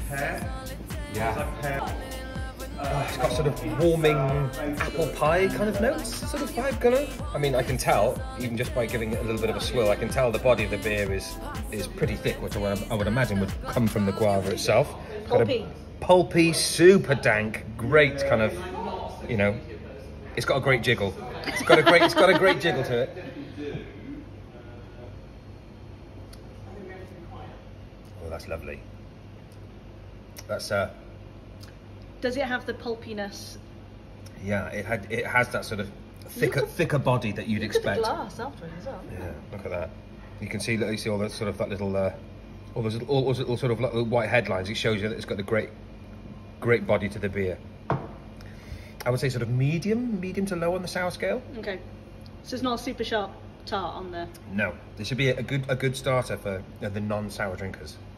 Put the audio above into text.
pear. Yeah. It's like pear. It's got sort of warming apple pie kind of notes, sort of vibe, kind of. I mean, I can tell, even just by giving it a little bit of a swill, I can tell the body of the beer is pretty thick, which I would imagine would come from the guava itself. Pulpy. Pulpy, super dank, great kind of, you know, it's got a great jiggle. It's got a great jiggle to it. Oh, that's lovely. That's Does it have the pulpiness? yeah, it has that sort of thicker body that you'd expect. Look at the glass afterwards as well. Yeah, look at that. You can see all that sort of that little all those little sort of little white headlines. It shows you that it's got a great body to the beer. I would say sort of medium to low on the sour scale. Okay, so it's not a super sharp tart on there. No, this should be a good starter for the non-sour drinkers.